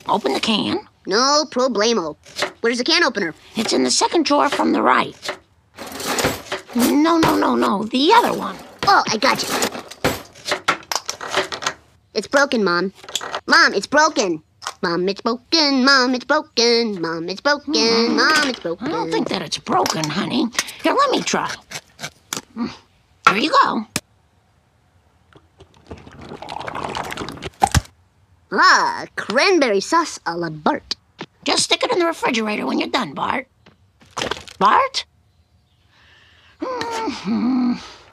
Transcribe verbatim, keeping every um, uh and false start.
Open the can. No problemo. Where's the can opener? It's in the second drawer from the right. No, no, no, no. The other one. Oh, I got you. It's broken, Mom. Mom, it's broken. Mom, it's broken. Mom, it's broken. Mom, it's broken. Mm. Mom, it's broken. I don't think that it's broken, honey. Here, let me try. Here you go. Ah, cranberry sauce a la Bart. Just stick it in the refrigerator when you're done, Bart. Bart? Mm-hmm.